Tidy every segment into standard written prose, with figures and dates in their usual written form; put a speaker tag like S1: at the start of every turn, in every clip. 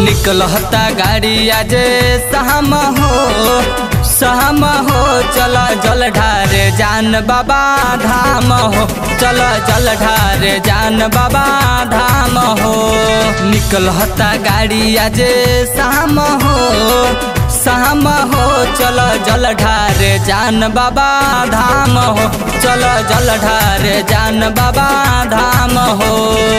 S1: निकलता गाड़ी आज सहम हो चल जल ढारे जान बाबा धाम हो, चल जल ढारे जान बाबा धाम हो। निकलता गाड़ी आज सहम हो चल जल ढारे जान बाबा धाम हो, चल जल ढारे जान बाबा धाम हो।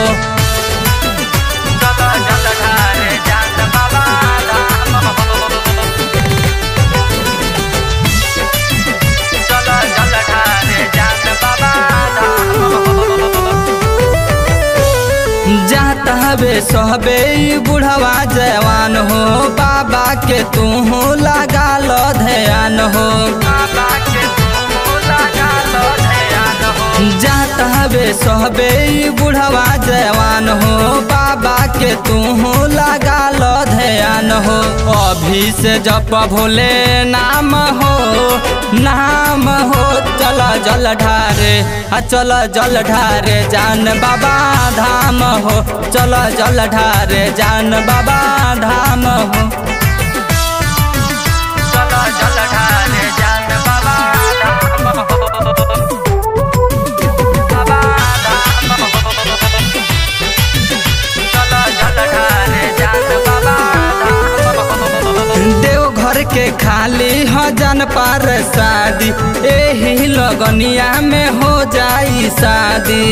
S1: जाता हवे सहबे बुढ़वा जवान हो, बाबा के तू लगा लो ध्यान हो। जाता हवे सहबे बुढ़वा जवान हो, बाबा के तू लगा लो ध्यान हो। अभी से जप भोले नाम हो चल जल ढारे चल जल ढारे जान बाबा धाम हो, चल जल ढारे जान बाबा धाम हो। चल जल ढारे जान बाबा धाम हो, बाबा धाम हो। चल जल ढारे जान बाबा धाम हो। देवघर के खाली हजन पर शादी, एही लगनिया में हो जाई शादी।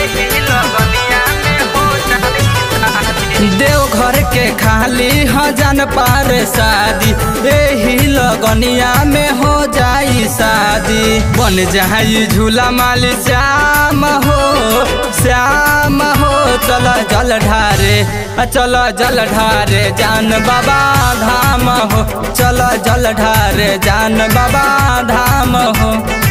S1: देवघर के खाली हजन पर शादी, एही लगनिया में हो जाई शादी। बन जाई झूला माली श्याम हो चल जल ढारे चल जल ढारे जान बाबा धाम हो, चल जल ढारे जान बाबा धाम हो।